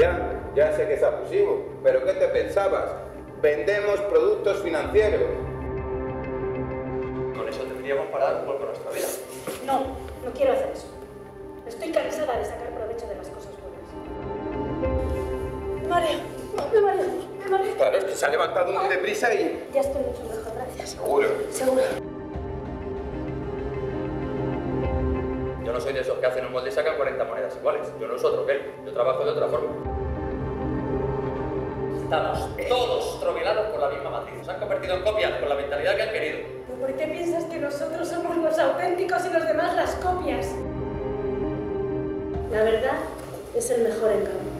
Ya sé que es abusivo, pero ¿qué te pensabas? Vendemos productos financieros. Con eso tendríamos para dar un poco nuestra vida. No quiero hacer eso. Estoy cansada de sacar provecho de las cosas buenas. Me mareo. Claro, es que se ha levantado muy deprisa y... Ya estoy mucho mejor, gracias. ¿Seguro? Seguro. Yo no soy de esos que hacen un molde y sacan 40 monedas iguales. Yo no uso troquel, yo trabajo de otra forma. Estamos todos troquelados por la misma matriz. Se han convertido en copias con la mentalidad que han querido. ¿Pero por qué piensas que nosotros somos los auténticos y los demás las copias? La verdad es el mejor engaño.